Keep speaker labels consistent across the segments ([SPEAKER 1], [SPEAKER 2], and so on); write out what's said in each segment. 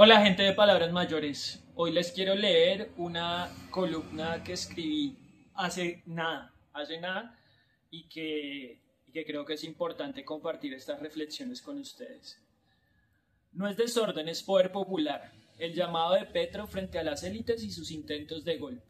[SPEAKER 1] Hola gente de Palabras Mayores, hoy les quiero leer una columna que escribí hace nada y que creo que es importante compartir estas reflexiones con ustedes. No es desorden, es poder popular, el llamado de Petro frente a las élites y sus intentos de golpe.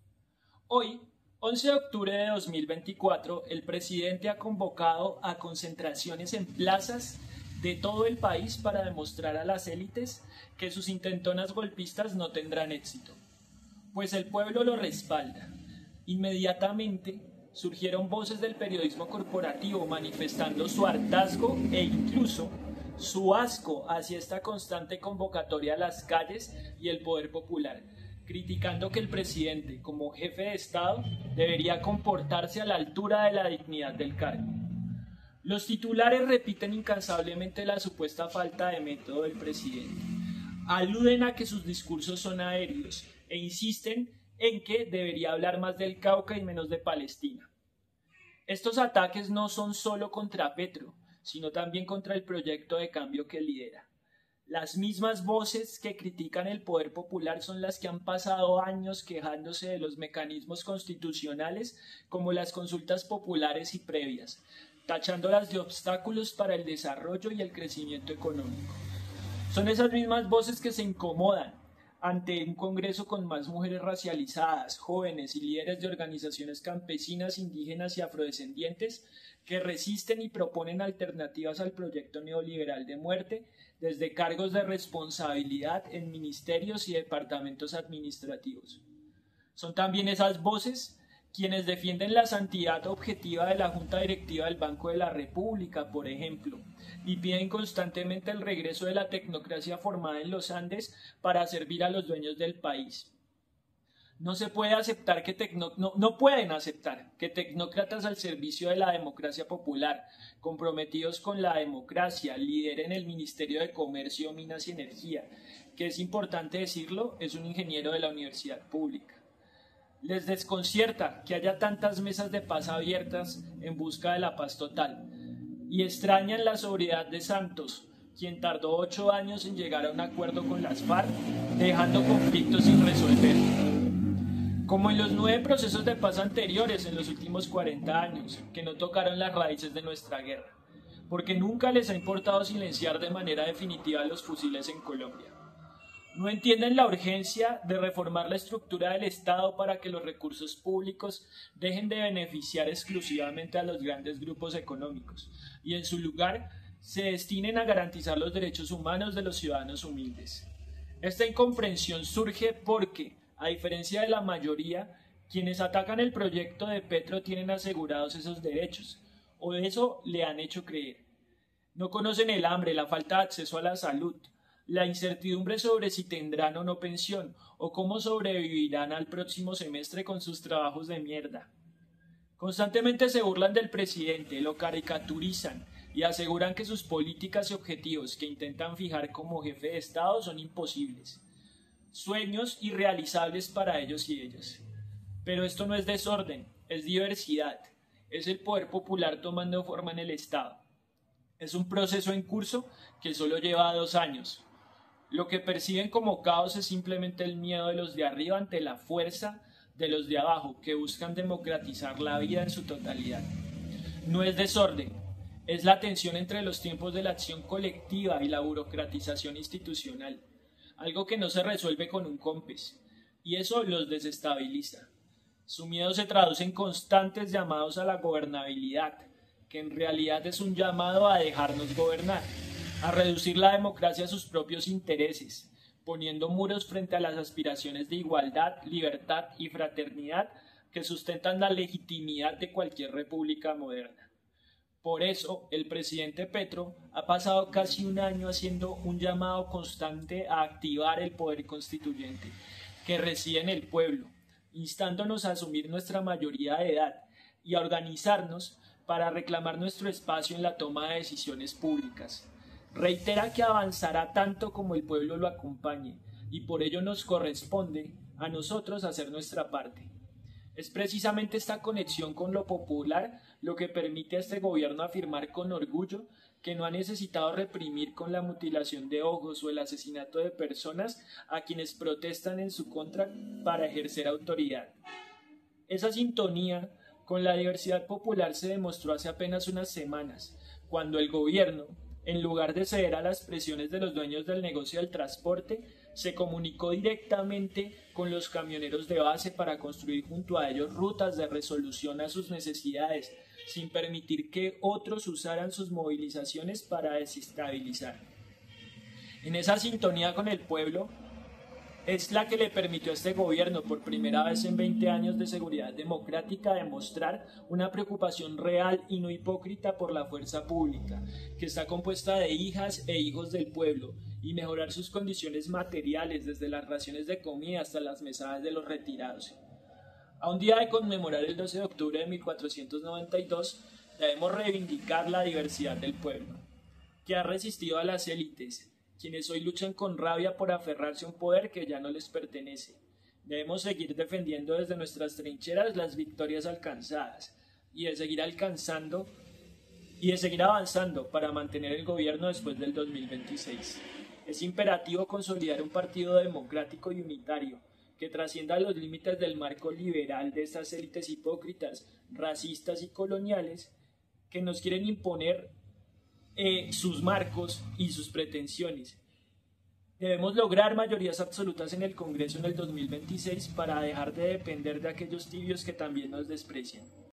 [SPEAKER 1] Hoy, 11 de octubre de 2024, el presidente ha convocado a concentraciones en plazas de todo el país para demostrar a las élites que sus intentonas golpistas no tendrán éxito, pues el pueblo lo respalda. Inmediatamente surgieron voces del periodismo corporativo manifestando su hartazgo e incluso su asco hacia esta constante convocatoria a las calles y el poder popular, criticando que el presidente, como jefe de Estado, debería comportarse a la altura de la dignidad del cargo. Los titulares repiten incansablemente la supuesta falta de método del presidente. Aluden a que sus discursos son aéreos e insisten en que debería hablar más del Cauca y menos de Palestina. Estos ataques no son solo contra Petro, sino también contra el proyecto de cambio que lidera. Las mismas voces que critican el poder popular son las que han pasado años quejándose de los mecanismos constitucionales como las consultas populares y previas, tachándolas de obstáculos para el desarrollo y el crecimiento económico. Son esas mismas voces que se incomodan ante un Congreso con más mujeres racializadas, jóvenes y líderes de organizaciones campesinas, indígenas y afrodescendientes que resisten y proponen alternativas al proyecto neoliberal de muerte desde cargos de responsabilidad en ministerios y departamentos administrativos. Son también esas voces quienes defienden la santidad objetiva de la Junta Directiva del Banco de la República, por ejemplo, y piden constantemente el regreso de la tecnocracia formada en los Andes para servir a los dueños del país. No pueden aceptar que tecnócratas al servicio de la democracia popular, comprometidos con la democracia, lideren el Ministerio de Comercio, Minas y Energía, que es importante decirlo, es un ingeniero de la universidad pública. Les desconcierta que haya tantas mesas de paz abiertas en busca de la paz total y extrañan la sobriedad de Santos, quien tardó 8 años en llegar a un acuerdo con las FARC, dejando conflictos sin resolver. Como en los 9 procesos de paz anteriores en los últimos 40 años, que no tocaron las raíces de nuestra guerra, porque nunca les ha importado silenciar de manera definitiva los fusiles en Colombia. No entienden la urgencia de reformar la estructura del Estado para que los recursos públicos dejen de beneficiar exclusivamente a los grandes grupos económicos y en su lugar se destinen a garantizar los derechos humanos de los ciudadanos humildes. Esta incomprensión surge porque, a diferencia de la mayoría, quienes atacan el proyecto de Petro tienen asegurados esos derechos, o eso le han hecho creer. No conocen el hambre, la falta de acceso a la salud, la incertidumbre sobre si tendrán o no pensión, o cómo sobrevivirán al próximo semestre con sus trabajos de mierda. Constantemente se burlan del presidente, lo caricaturizan y aseguran que sus políticas y objetivos que intentan fijar como jefe de Estado son imposibles. Sueños irrealizables para ellos y ellas. Pero esto no es desorden, es diversidad, es el poder popular tomando forma en el Estado. Es un proceso en curso que solo lleva 2 años. Lo que perciben como caos es simplemente el miedo de los de arriba ante la fuerza de los de abajo que buscan democratizar la vida en su totalidad. No es desorden, es la tensión entre los tiempos de la acción colectiva y la burocratización institucional, algo que no se resuelve con un COMPES, y eso los desestabiliza. Su miedo se traduce en constantes llamados a la gobernabilidad, que en realidad es un llamado a dejarnos gobernar, a reducir la democracia a sus propios intereses, poniendo muros frente a las aspiraciones de igualdad, libertad y fraternidad que sustentan la legitimidad de cualquier república moderna. Por eso, el presidente Petro ha pasado casi 1 año haciendo un llamado constante a activar el poder constituyente, que reside en el pueblo, instándonos a asumir nuestra mayoría de edad y a organizarnos para reclamar nuestro espacio en la toma de decisiones públicas. Reitera que avanzará tanto como el pueblo lo acompañe y por ello nos corresponde a nosotros hacer nuestra parte. Es precisamente esta conexión con lo popular lo que permite a este gobierno afirmar con orgullo que no ha necesitado reprimir con la mutilación de ojos o el asesinato de personas a quienes protestan en su contra para ejercer autoridad. Esa sintonía con la diversidad popular se demostró hace apenas unas semanas, cuando el gobierno, en lugar de ceder a las presiones de los dueños del negocio del transporte, se comunicó directamente con los camioneros de base para construir junto a ellos rutas de resolución a sus necesidades, sin permitir que otros usaran sus movilizaciones para desestabilizar. En esa sintonía con el pueblo es la que le permitió a este gobierno, por primera vez en 20 años de seguridad democrática, demostrar una preocupación real y no hipócrita por la fuerza pública, que está compuesta de hijas e hijos del pueblo, y mejorar sus condiciones materiales, desde las raciones de comida hasta las mesadas de los retirados. A un día de conmemorar el 12 de octubre de 1492, debemos reivindicar la diversidad del pueblo, que ha resistido a las élites, quienes hoy luchan con rabia por aferrarse a un poder que ya no les pertenece. Debemos seguir defendiendo desde nuestras trincheras las victorias alcanzadas y de seguir avanzando para mantener el gobierno después del 2026. Es imperativo consolidar un partido democrático y unitario que trascienda los límites del marco liberal de estas élites hipócritas, racistas y coloniales que nos quieren imponer sus marcos y sus pretensiones. Debemos lograr mayorías absolutas en el Congreso en el 2026 para dejar de depender de aquellos tibios que también nos desprecian.